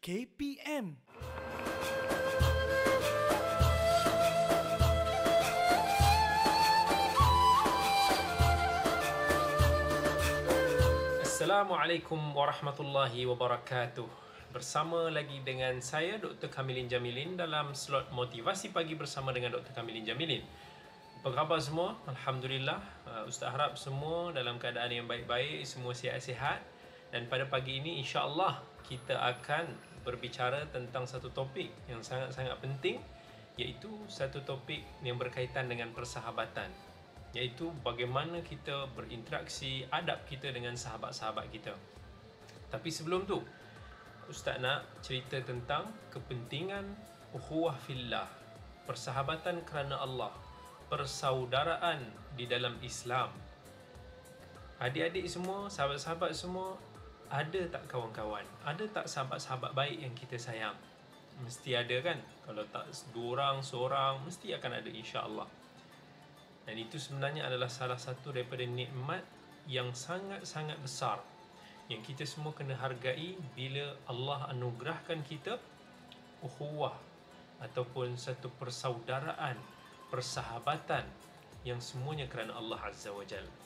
KPM. Assalamualaikum warahmatullahi wabarakatuh. Bersama lagi dengan saya Dr. Kamilin Jamilin dalam slot motivasi pagi bersama dengan Dr. Kamilin Jamilin. Apa khabar semua? Alhamdulillah. Ustaz harap semua dalam keadaan yang baik-baik, semua sihat-sihat. Dan pada pagi ini insya-Allah kita akan berbicara tentang satu topik yang sangat-sangat penting, iaitu satu topik yang berkaitan dengan persahabatan, iaitu bagaimana kita berinteraksi, adab kita dengan sahabat-sahabat kita. Tapi sebelum tu, Ustaz nak cerita tentang kepentingan ukhuwah fillah, persahabatan kerana Allah, persaudaraan di dalam Islam. Adik-adik semua, sahabat-sahabat semua, ada tak kawan-kawan? Ada tak sahabat-sahabat baik yang kita sayang? Mesti ada kan? Kalau tak dua orang, seorang, mesti akan ada insya-Allah. Dan itu sebenarnya adalah salah satu daripada nikmat yang sangat-sangat besar yang kita semua kena hargai bila Allah anugerahkan kita ukhuwah ataupun satu persaudaraan, persahabatan yang semuanya kerana Allah Azza wa Jalla.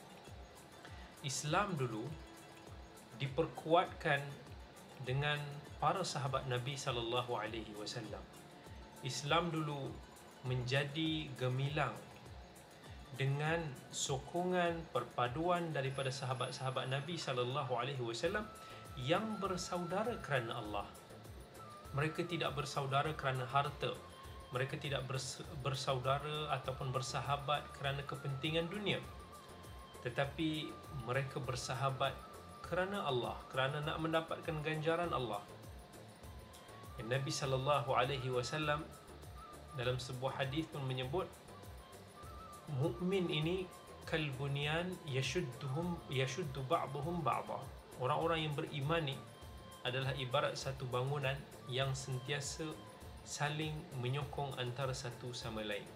Islam dulu diperkuatkan dengan para sahabat Nabi sallallahu alaihi wasallam. Islam dulu menjadi gemilang dengan sokongan perpaduan daripada sahabat-sahabat Nabi sallallahu alaihi wasallam yang bersaudara kerana Allah. Mereka tidak bersaudara kerana harta. Mereka tidak bersaudara ataupun bersahabat kerana kepentingan dunia. Tetapi mereka bersahabat kerana Allah, kerana nak mendapatkan ganjaran Allah. Dan Nabi sallallahu alaihi wasallam dalam sebuah hadis pun menyebut mukmin ini kalbunyan yashuddu ba'dhum ba'dha. Orang-orang yang beriman ni adalah ibarat satu bangunan yang sentiasa saling menyokong antara satu sama lain.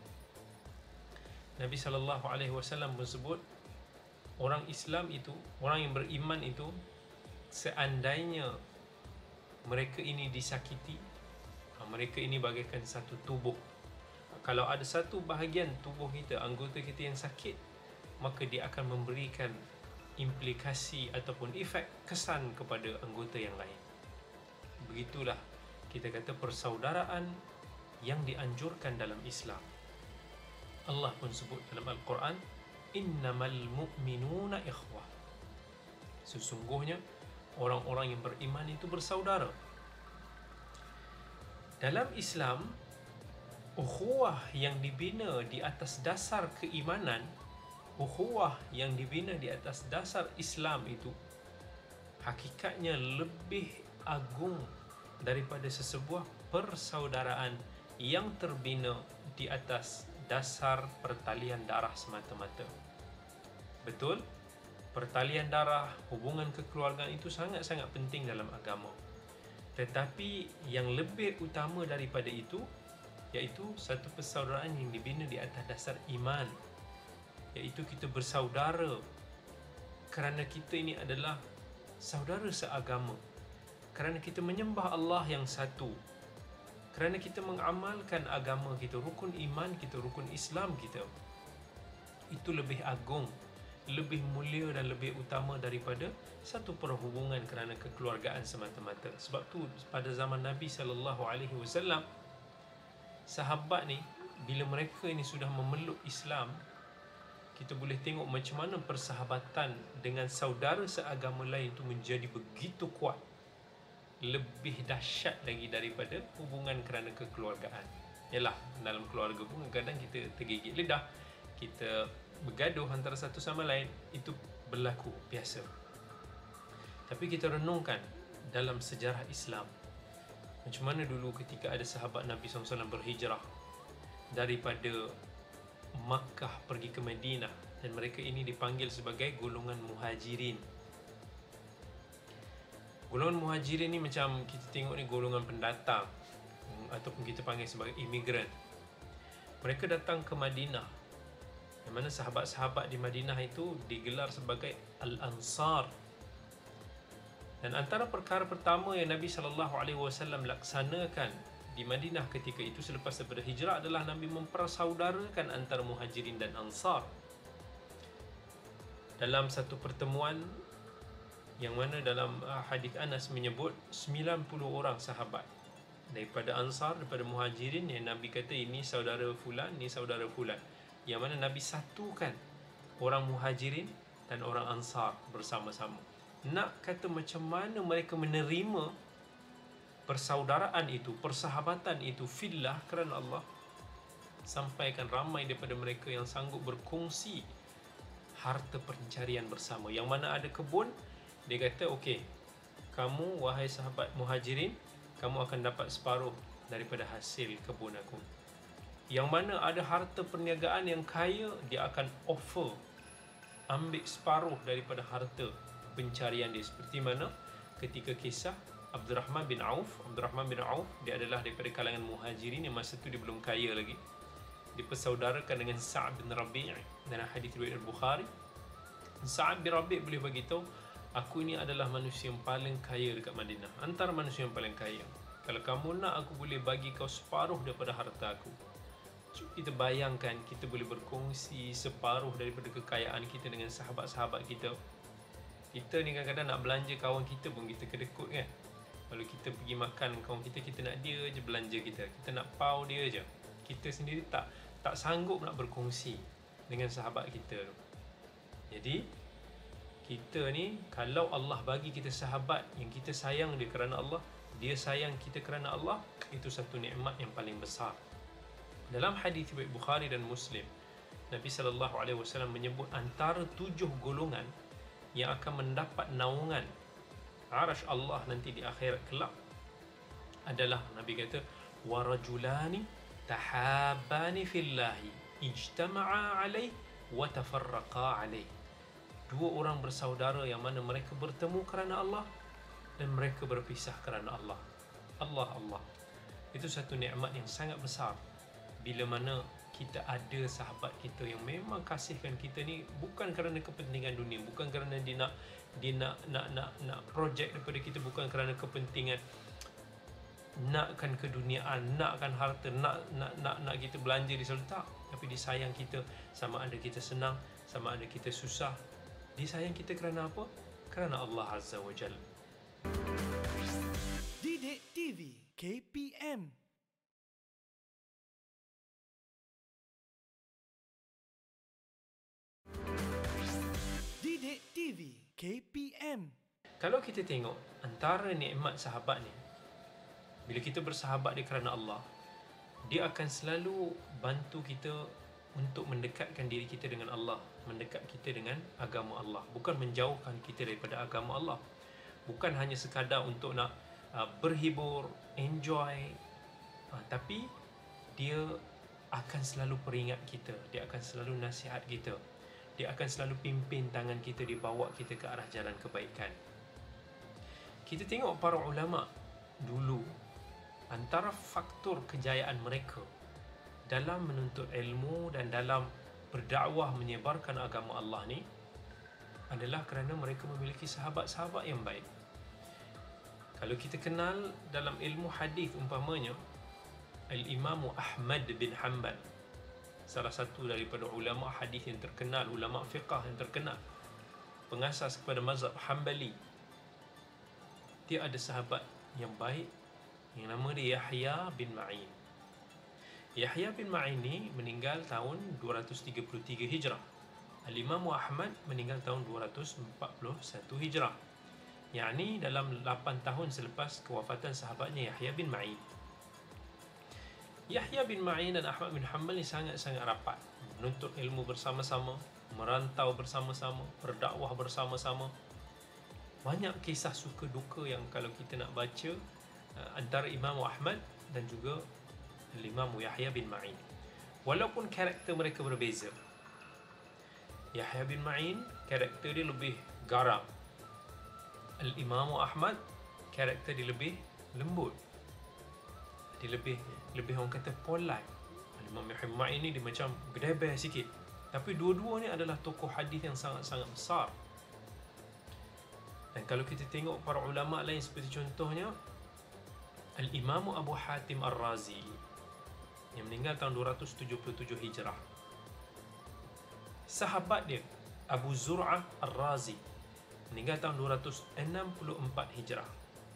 Nabi sallallahu alaihi wasallam menyebut orang Islam itu, orang yang beriman itu, seandainya mereka ini disakiti, mereka ini bagaikan satu tubuh. Kalau ada satu bahagian tubuh kita, anggota kita yang sakit, maka dia akan memberikan implikasi ataupun efek kesan kepada anggota yang lain. Begitulah kita kata persaudaraan yang dianjurkan dalam Islam. Allah pun sebut dalam Al-Quran, innamal mu'minuna ikhwah. Sesungguhnya orang-orang yang beriman itu bersaudara. Dalam Islam, ukhuwah yang dibina di atas dasar keimanan, ukhuwah yang dibina di atas dasar Islam itu hakikatnya lebih agung daripada sesebuah persaudaraan yang terbina di atas dasar pertalian darah semata-mata. Betul, pertalian darah, hubungan kekeluargaan itu sangat-sangat penting dalam agama. Tetapi yang lebih utama daripada itu, iaitu satu persaudaraan yang dibina di atas dasar iman, iaitu kita bersaudara kerana kita ini adalah saudara seagama, kerana kita menyembah Allah yang satu, kerana kita mengamalkan agama kita, rukun iman kita, rukun Islam kita. Itu lebih agung, lebih mulia dan lebih utama daripada satu perhubungan kerana kekeluargaan semata-mata. Sebab tu pada zaman Nabi sallallahu alaihi wasallam, sahabat ni bila mereka ini sudah memeluk Islam, kita boleh tengok macam mana persahabatan dengan saudara seagama lain itu menjadi begitu kuat, lebih dahsyat lagi daripada hubungan kerana kekeluargaan. Yalah, dalam keluarga pun kadang kita tergigit lidah, kita bergaduh antara satu sama lain, itu berlaku biasa. Tapi kita renungkan dalam sejarah Islam, macam mana dulu ketika ada sahabat Nabi SAW berhijrah daripada Makkah pergi ke Madinah, dan mereka ini dipanggil sebagai golongan muhajirin. Golongan muhajirin ni macam kita tengok ni golongan pendatang, ataupun kita panggil sebagai imigran. Mereka datang ke Madinah, yang mana sahabat-sahabat di Madinah itu digelar sebagai Al-Ansar. Dan antara perkara pertama yang Nabi SAW laksanakan di Madinah ketika itu selepas daripada hijrah adalah Nabi mempersaudarakan antara Muhajirin dan Ansar. Dalam satu pertemuan yang mana dalam hadis Anas menyebut 90 orang sahabat daripada Ansar, daripada Muhajirin, yang Nabi kata ini saudara fulan, ini saudara fulan, yang mana Nabi satukan orang Muhajirin dan orang Ansar bersama-sama. Nak kata macam mana mereka menerima persaudaraan itu, persahabatan itu fillah, kerana Allah, sampaikan ramai daripada mereka yang sanggup berkongsi harta pencarian bersama. Yang mana ada kebun, dia kata okey, kamu wahai sahabat Muhajirin, kamu akan dapat separuh daripada hasil kebun aku. Yang mana ada harta perniagaan yang kaya, dia akan offer ambil separuh daripada harta pencarian dia. Seperti mana ketika kisah Abdurrahman bin Auf. Abdurrahman bin Auf, dia adalah daripada kalangan Muhajirin yang masa tu dia belum kaya lagi. Dipersaudarakan dengan Sa'ad bin Rabi' dalam hadis riwayat Al-Bukhari. Sa'ad bin Rabi' boleh bagi tahu, aku ini adalah manusia yang paling kaya dekat Madinah, antara manusia yang paling kaya. Kalau kamu nak, aku boleh bagi kau separuh daripada harta aku. Cuba kita bayangkan, kita boleh berkongsi separuh daripada kekayaan kita dengan sahabat-sahabat kita. Kita ni kadang-kadang nak belanja kawan kita pun kita kedekut kan. Kalau kita pergi makan kawan kita, kita nak dia je belanja kita. Kita nak pau dia je. Kita sendiri tak sanggup nak berkongsi dengan sahabat kita tu. Jadi kita ni, kalau Allah bagi kita sahabat yang kita sayang dia kerana Allah, dia sayang kita kerana Allah, itu satu nikmat yang paling besar. Dalam hadis riwayat Bukhari dan Muslim, Nabi SAW menyebut antara 7 golongan yang akan mendapat naungan Arash Allah nanti di akhirat kelak adalah, Nabi kata, warajulani tahabbani fillahi ijtama'a alaih wa tafarraqa alaih. 2 orang bersaudara yang mana mereka bertemu kerana Allah dan mereka berpisah kerana Allah. Allah. Itu satu nikmat yang sangat besar. Bila mana kita ada sahabat kita yang memang kasihkan kita ni bukan kerana kepentingan dunia, bukan kerana dia nak projek daripada kita, bukan kerana kepentingan nakkan keduniaan, nakkan harta, nak kita belanja di selalu, tak. Tapi dia sayang kita, sama ada kita senang, sama ada kita susah. Dia sayang kita kerana apa? Kerana Allah Azza wa Jalla. Didik TV KPM. Didik TV KPM. Kalau kita tengok antara nikmat sahabat ni, bila kita bersahabat dia kerana Allah, dia akan selalu bantu kita untuk mendekatkan diri kita dengan Allah, mendekat kita dengan agama Allah, bukan menjauhkan kita daripada agama Allah. Bukan hanya sekadar untuk nak berhibur, enjoy, tapi dia akan selalu peringat kita, dia akan selalu nasihat kita, dia akan selalu pimpin tangan kita, dibawa kita ke arah jalan kebaikan. Kita tengok para ulama dulu, antara faktor kejayaan mereka dalam menuntut ilmu dan dalam berdakwah menyebarkan agama Allah ni adalah kerana mereka memiliki sahabat-sahabat yang baik. Kalau kita kenal dalam ilmu hadis umpamanya, Al-Imam Ahmad bin Hanbal, salah satu daripada ulama hadis yang terkenal, ulama fiqah yang terkenal, pengasas kepada mazhab Hanbali. Dia ada sahabat yang baik yang nama dia Yahya bin Ma'in. Yahya bin Ma'in ni meninggal tahun 233 Hijrah. Al-Imam Ahmad meninggal tahun 241 Hijrah. Yakni dalam 8 tahun selepas kewafatan sahabatnya Yahya bin Ma'in. Yahya bin Ma'in dan Ahmad bin Hanbal ni sangat-sangat rapat, menuntut ilmu bersama-sama, merantau bersama-sama, berdakwah bersama-sama. Banyak kisah suka duka yang kalau kita nak baca antara Imam Ahmad dan juga Imam Yahya bin Ma'in. Walaupun karakter mereka berbeza. Yahya bin Ma'in karakter dia lebih garang. Al-Imam Ahmad karakter dia lebih lembut. Dia lebih orang kata polite. Al-Imam Yahya bin Ma'in ni dia macam gedebeh sikit. Tapi dua-dua ni adalah tokoh hadis yang sangat-sangat besar. Dan kalau kita tengok para ulama lain seperti contohnya Al-Imam Abu Hatim Ar-Razi yang meninggal tahun 277 Hijrah. Sahabat dia Abu Zur'ah Ar-Razi meninggal tahun 264 Hijrah.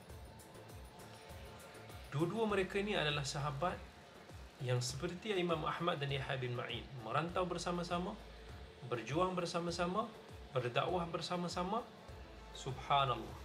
Dua-dua mereka ni adalah sahabat yang seperti Imam Ahmad dan Yahya bin Ma'in, merantau bersama-sama, berjuang bersama-sama, berdakwah bersama-sama. Subhanallah,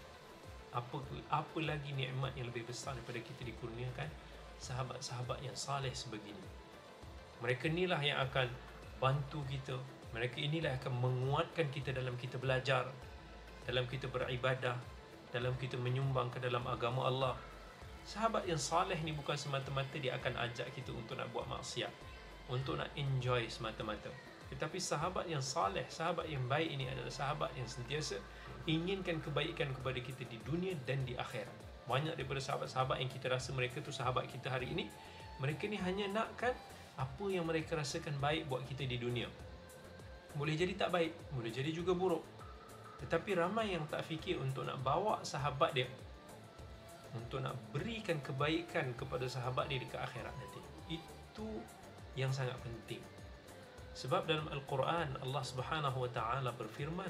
apa lagi nikmat yang lebih besar daripada kita dikurniakan sahabat-sahabat yang saleh sebegini. Mereka inilah yang akan bantu kita, mereka inilah yang akan menguatkan kita dalam kita belajar, dalam kita beribadah, dalam kita menyumbang ke dalam agama Allah. Sahabat yang saleh ni bukan semata-mata dia akan ajak kita untuk nak buat maksiat, untuk nak enjoy semata-mata. Tetapi sahabat yang saleh, sahabat yang baik ini adalah sahabat yang sentiasa inginkan kebaikan kepada kita di dunia dan di akhirat. Banyak daripada sahabat-sahabat yang kita rasa mereka tu sahabat kita hari ini, mereka ni hanya nakkan apa yang mereka rasakan baik buat kita di dunia. Boleh jadi tak baik, boleh jadi juga buruk. Tetapi ramai yang tak fikir untuk nak bawa sahabat dia, untuk nak berikan kebaikan kepada sahabat dia dekat akhirat nanti. Itu yang sangat penting. Sebab dalam Al-Quran Allah Subhanahu wa taala berfirman,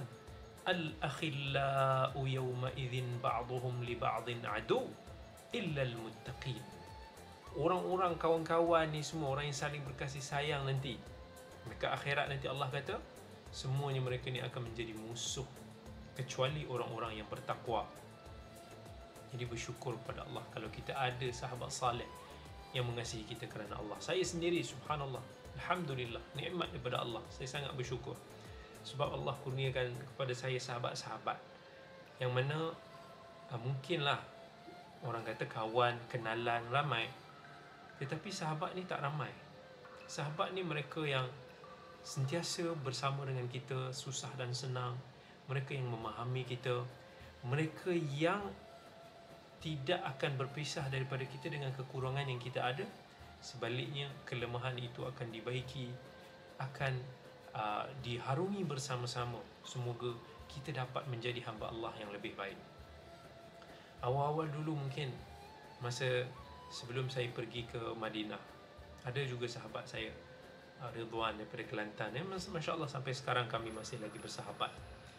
Al-akhillau yawma idzin ba'duhum li ba'din adu illa al-muttaqin. Orang-orang kawan-kawan ni semua orang yang saling berkasih sayang nanti. Dekat akhirat nanti Allah kata semuanya mereka ni akan menjadi musuh kecuali orang-orang yang bertakwa. Jadi bersyukur kepada Allah kalau kita ada sahabat saleh yang mengasihi kita kerana Allah. Saya sendiri subhanallah, alhamdulillah, nikmat daripada Allah. Saya sangat bersyukur sebab Allah kurniakan kepada saya sahabat-sahabat yang mana mungkinlah orang kata kawan, kenalan ramai, tetapi sahabat ni tak ramai. Sahabat ni mereka yang sentiasa bersama dengan kita susah dan senang, mereka yang memahami kita, mereka yang tidak akan berpisah daripada kita dengan kekurangan yang kita ada. Sebaliknya, kelemahan itu akan dibaiki, akan diharungi bersama-sama. Semoga kita dapat menjadi hamba Allah yang lebih baik. Awal-awal dulu mungkin masa sebelum saya pergi ke Madinah, ada juga sahabat saya, Ridwan daripada Kelantan, Masya Allah sampai sekarang kami masih lagi bersahabat.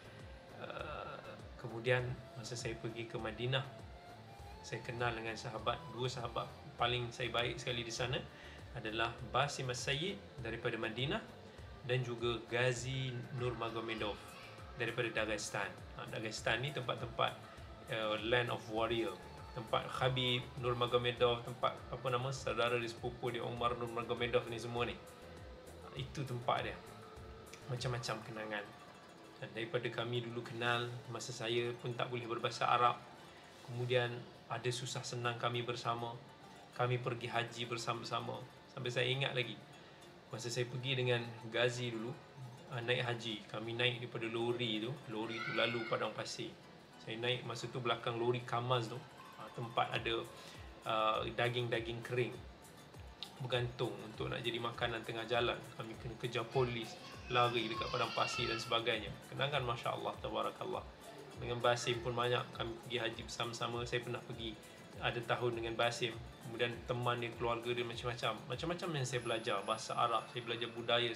Kemudian masa saya pergi ke Madinah, saya kenal dengan dua sahabat paling saya baik sekali di sana adalah Basim As-Sayyid daripada Madinah dan juga Ghazi Nurmagomedov daripada Dagestan. Dagestan ni tempat-tempat land of warrior, tempat Khabib Nurmagomedov, tempat apa nama saudara di sepupu dia Umar Nurmagomedov ni semua ni. Itu tempat dia. Macam-macam kenangan. Dan daripada kami dulu kenal, masa saya pun tak boleh berbahasa Arab, kemudian ada susah senang kami bersama. Kami pergi haji bersama-sama. Sampai saya ingat lagi, masa saya pergi dengan Ghazi dulu, naik haji, kami naik daripada lori tu lalu padang pasir. Saya naik masa tu belakang lori Kamaz tu, tempat ada daging-daging kering bergantung untuk nak jadi makanan tengah jalan. Kami kena kejar polis, lari dekat padang pasir dan sebagainya. Kenangan Masya Allah, Tabarakallah. Dengan Basim pun banyak kami pergi haji bersama-sama. Saya pernah pergi ada tahun dengan Basim, kemudian teman dia, keluarga dia, macam-macam yang saya belajar. Bahasa Arab, saya belajar budaya,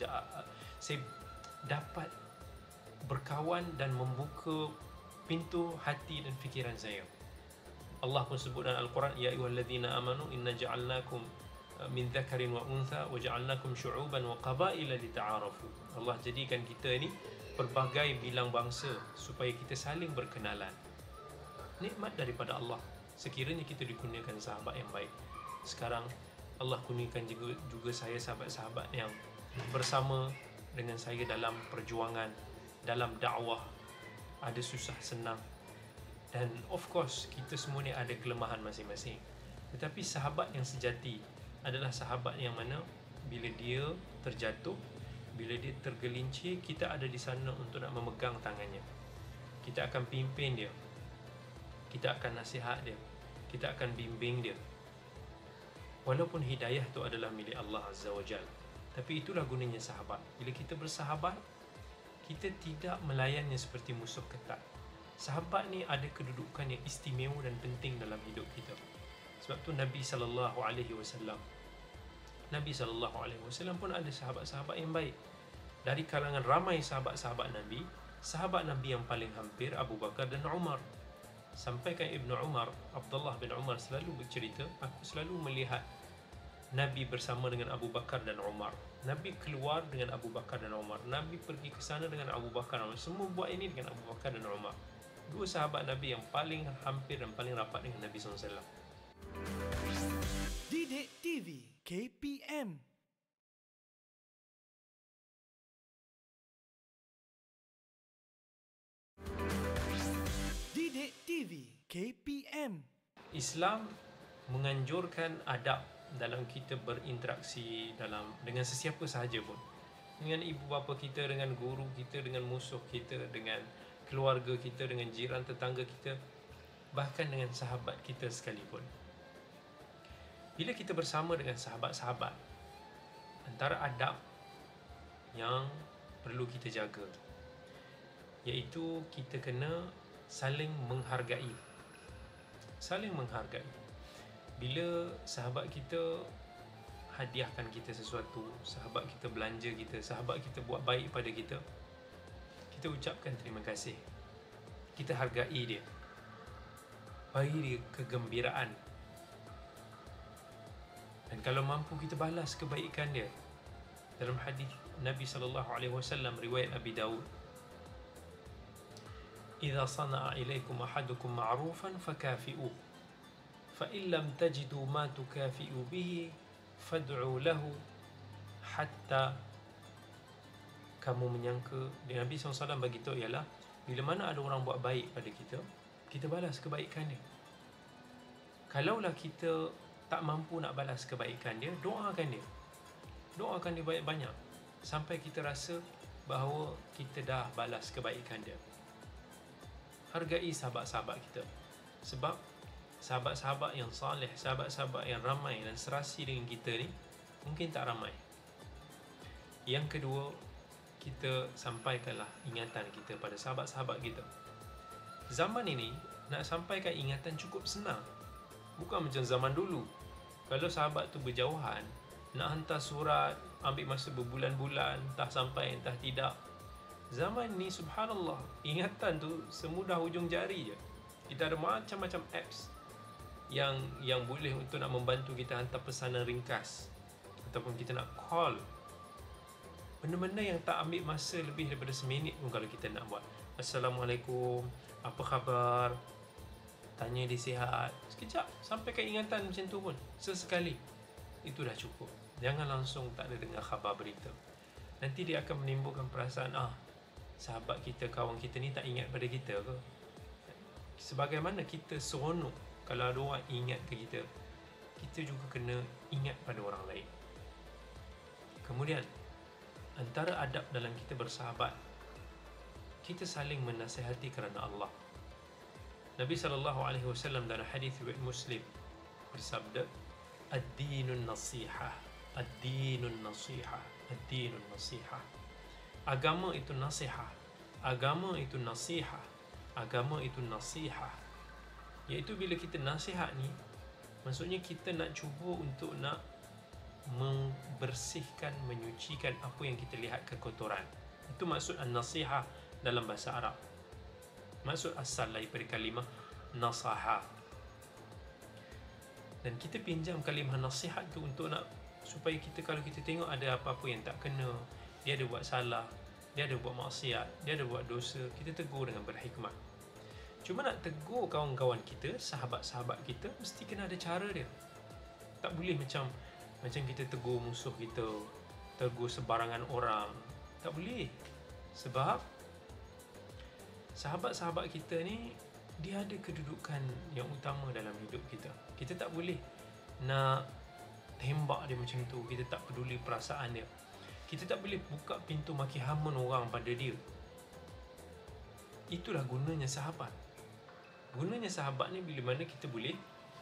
saya dapat berkawan dan membuka pintu hati dan fikiran saya. Allah pun sebut dalam Al-Quran, Ya ayyuhalladzina amanu inna ja'alnakum min dzakarin wa untha wa ja'alnakum syu'uban wa qabaila lita'arafu. Allah jadikan kita ni pelbagai bilang bangsa supaya kita saling berkenalan. Nikmat daripada Allah sekiranya kita dikurniakan sahabat yang baik. Sekarang Allah kurniakan juga saya sahabat-sahabat yang bersama dengan saya dalam perjuangan, dalam dakwah, ada susah senang. Dan of course kita semua ni ada kelemahan masing-masing. Tetapi sahabat yang sejati adalah sahabat yang mana bila dia terjatuh, bila dia tergelincir, kita ada di sana untuk nak memegang tangannya. Kita akan pimpin dia, kita akan nasihat dia, kita akan bimbing dia. Walaupun hidayah tu adalah milik Allah Azza wa Jal, tapi itulah gunanya sahabat. Bila kita bersahabat, kita tidak melayannya seperti musuh ketat. Sahabat ni ada kedudukan yang istimewa dan penting dalam hidup kita. Sebab tu Nabi SAW pun ada sahabat-sahabat yang baik. Dari kalangan ramai sahabat-sahabat Nabi, sahabat Nabi yang paling hampir Abu Bakar dan Umar. Sampaikan Ibnu Umar, Abdullah bin Umar selalu bercerita, aku selalu melihat Nabi bersama dengan Abu Bakar dan Umar. Nabi keluar dengan Abu Bakar dan Umar. Nabi pergi ke sana dengan Abu Bakar dan Umar. Semua buat ini dengan Abu Bakar dan Umar. Dua sahabat Nabi yang paling hampir dan paling rapat dengan Nabi SAW. Didik TV KPM. Didik TV KPM. Islam menganjurkan adab dalam kita berinteraksi dengan sesiapa sahaja pun. Dengan ibu bapa kita, dengan guru kita, dengan musuh kita, dengan keluarga kita, dengan jiran tetangga kita, bahkan dengan sahabat kita sekalipun. Bila kita bersama dengan sahabat-sahabat, antara adab yang perlu kita jaga, iaitu kita kena saling menghargai. Saling menghargai. Bila sahabat kita hadiahkan kita sesuatu, sahabat kita belanja kita, sahabat kita buat baik pada kita, kita ucapkan terima kasih. Kita hargai dia. Bagi dia kegembiraan. Dan kalau mampu kita balas kebaikan dia. Dalam hadis Nabi SAW riwayat Abi Dawud, "Idza sana'a ilaikum ahadukum ma'rufan fakafi'uh. Fa in lam tajidu ma tukafi'u bihi fad'u lahu hatta." Kamu menyangka, Nabi SAW bagi tahu ialah bila mana ada orang buat baik pada kita, kita balas kebaikan dia. Kalaulah kita tak mampu nak balas kebaikan dia, doakan dia. Doakan dia banyak-banyak sampai kita rasa bahawa kita dah balas kebaikan dia. Hargai sahabat-sahabat kita. Sebab sahabat-sahabat yang saleh, sahabat-sahabat yang ramai dan serasi dengan kita ni mungkin tak ramai. Yang kedua, kita sampaikanlah ingatan kita pada sahabat-sahabat kita. Zaman ini nak sampaikan ingatan cukup senang. Bukan macam zaman dulu. Kalau sahabat tu berjauhan, nak hantar surat, ambil masa berbulan-bulan, entah sampai entah tidak. Zaman ni subhanallah, ingatan tu semudah hujung jari je. Kita ada macam-macam apps yang boleh untuk nak membantu kita hantar pesanan ringkas ataupun kita nak call. Benda-benda yang tak ambil masa lebih daripada seminit pun kalau kita nak buat. Assalamualaikum, apa khabar? Tanya dia sihat. Sekejap, sampaikan ingatan macam tu pun. Sesekali. Itu dah cukup. Jangan langsung tak ada dengar khabar berita. Nanti dia akan menimbulkan perasaan, sahabat kita, kawan kita ni tak ingat pada kita ke? Sebagaimana kita seronok kalau ada orang ingat ke kita, kita juga kena ingat pada orang lain. Kemudian, antara adab dalam kita bersahabat, kita saling menasihati kerana Allah. Nabi SAW dalam hadis riwayat Muslim bersabda, "Ad-dinun nasihah, ad-dinun nasihah, ad-dinun nasihah." Agama itu nasihat. Agama itu nasihat. Agama itu nasihat. Iaitu bila kita nasihat ni, maksudnya kita nak cuba untuk nak membersihkan, menyucikan apa yang kita lihat kekotoran. Itu maksud an-nasihah dalam bahasa Arab. Maksud asal daripada kalimah nasaha. Dan kita pinjam kalimah nasihat tu untuk nak supaya kita, kalau kita tengok ada apa-apa yang tak kena, dia ada buat salah, dia ada buat maksiat, dia ada buat dosa, kita tegur dengan berhikmat. Cuma nak tegur kawan-kawan kita, sahabat-sahabat kita, mesti kena ada cara dia. Tak boleh macam kita tegur musuh kita, tegur sebarangan orang. Tak boleh. Sebab sahabat-sahabat kita ni, dia ada kedudukan yang utama dalam hidup kita. Kita tak boleh nak tembak dia macam tu. Kita tak peduli perasaan dia. Kita tak boleh buka pintu maki hamun orang pada dia. Itulah gunanya sahabat. Gunanya sahabat ni bila mana kita boleh,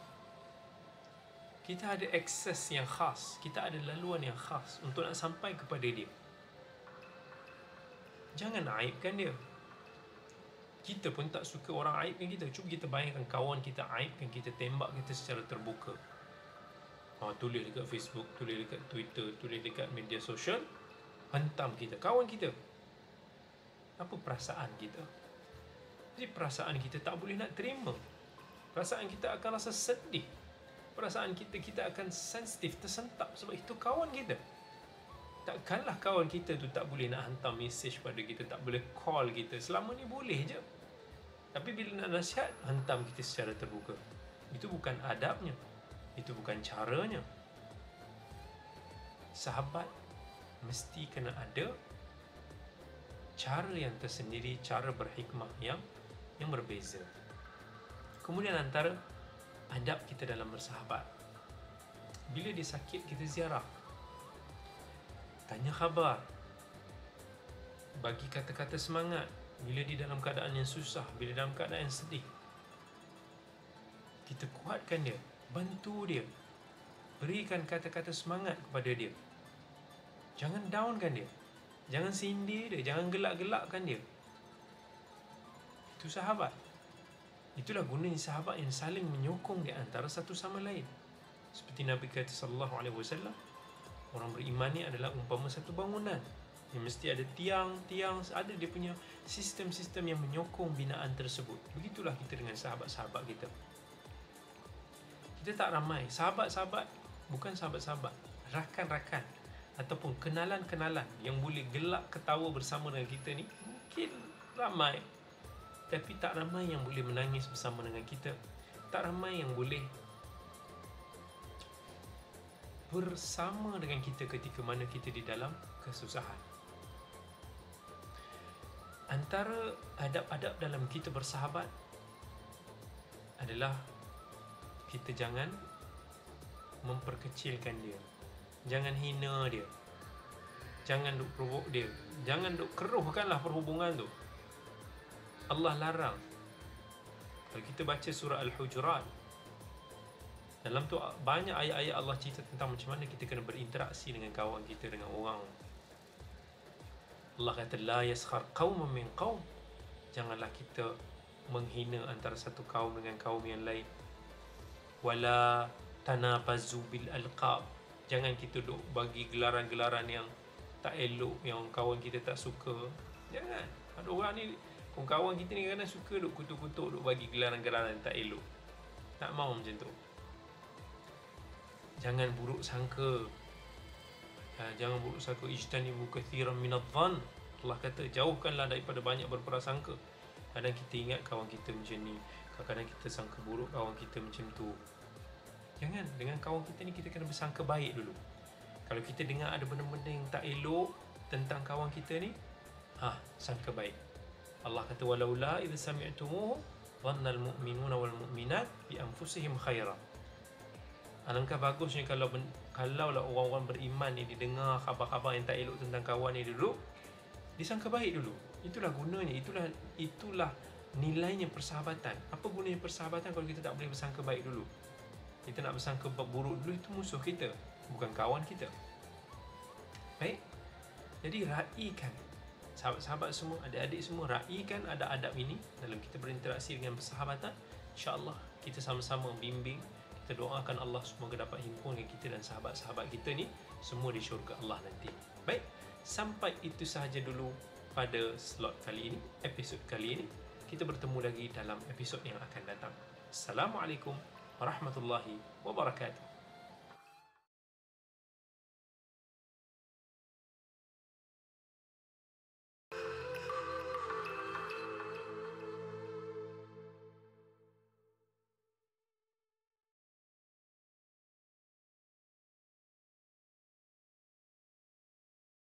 kita ada akses yang khas, kita ada laluan yang khas untuk nak sampai kepada dia. Jangan aibkan dia. Kita pun tak suka orang aibkan kita. Cuba kita bayangkan kawan kita aibkan kita, tembak kita secara terbuka. Tulis dekat Facebook, tulis dekat Twitter, tulis dekat media sosial, hentam kita, kawan kita. Apa perasaan kita? Jadi perasaan kita tak boleh nak terima. Perasaan kita akan rasa sedih. Perasaan kita akan sensitif, tersentak, sebab itu kawan kita. Takkanlah kawan kita tu tak boleh nak hantar mesej pada kita, tak boleh call kita. Selama ni boleh je. Tapi bila nak nasihat, hantam kita secara terbuka. Itu bukan adabnya. Itu bukan caranya. Sahabat mesti kena ada cara yang tersendiri, cara berhikmah yang berbeza. Kemudian antara adab kita dalam bersahabat, bila dia sakit, kita ziarah, tanya khabar, bagi kata-kata semangat. Bila dia dalam keadaan yang susah, bila dalam keadaan yang sedih, kita kuatkan dia, bantu dia, berikan kata-kata semangat kepada dia. Jangan downkan dia, jangan sindir dia, jangan gelak-gelakkan dia. Itu sahabat. Itulah gunanya sahabat yang saling menyokong di antara satu sama lain. Seperti Nabi kata sallallahu alaihi wasallam, orang beriman ni adalah umpama satu bangunan yang mesti ada tiang-tiang, ada dia punya sistem-sistem yang menyokong binaan tersebut. Begitulah kita dengan sahabat-sahabat kita. Kita tak ramai sahabat-sahabat, bukan sahabat-sahabat, rakan-rakan ataupun kenalan-kenalan yang boleh gelak ketawa bersama dengan kita ni mungkin ramai, tapi tak ramai yang boleh menangis bersama dengan kita. Tak ramai yang boleh bersama dengan kita ketika mana kita di dalam kesusahan. Antara adab-adab dalam kita bersahabat adalah kita jangan memperkecilkan dia, jangan hina dia, jangan duk provoke dia, jangan duk keruhkanlah perhubungan tu. Allah larang. Kalau kita baca surah Al-Hujurat, dalam tu banyak ayat-ayat Allah cerita tentang macam mana kita kena berinteraksi dengan kawan kita, dengan orang. Allah kata, la yaskhar qaumun min qaum. Janganlah kita menghina antara satu kaum dengan kaum yang lain. Wala tanabazu bil alqab. Jangan kita duk bagi gelaran-gelaran yang tak elok, yang kawan kita tak suka. Jangan. Ada orang ni, kawan kita ni kadang suka duk kutuk-kutuk, duk bagi gelaran-gelaran yang tak elok. Tak mau macam tu. Jangan buruk sangka. Jangan buruk sangka. Ijtanibu kathiran minadh-dhann. Allah kata, jauhkanlah daripada banyak berprasangka. Kadang kita ingat kawan kita macam ni, kadang-kadang kita sangka buruk kawan kita macam tu. Jangan. Dengan kawan kita ni kita kena bersangka baik dulu. Kalau kita dengar ada benda-benda yang tak elok tentang kawan kita ni, sangka baik. Allah kata, walaula idh sami'tumuhu dhanna al-mu'minuna wal mu'minat bi anfusihim khaira. Alangkah bagusnya kalaulah orang-orang beriman ni didengar khabar-khabar yang tak elok tentang kawan ni dulu, disangka baik dulu. Itulah gunanya, itulah nilainya persahabatan. Apa gunanya persahabatan kalau kita tak boleh bersangka baik dulu? Kita nak bersangka buruk dulu, itu musuh kita, bukan kawan kita. Baik. Jadi raikan, sahabat-sahabat semua, adik-adik semua, raikan ada adab ini dalam kita berinteraksi dengan persahabatan. InsyaAllah kita sama-sama bimbing. Kita doakan Allah semoga dapat himpunkan kita dan sahabat-sahabat kita ni semua di syurga Allah nanti. Baik, sampai itu sahaja dulu pada slot kali ini, episod kali ini. Kita bertemu lagi dalam episod yang akan datang. Assalamualaikum warahmatullahi wabarakatuh.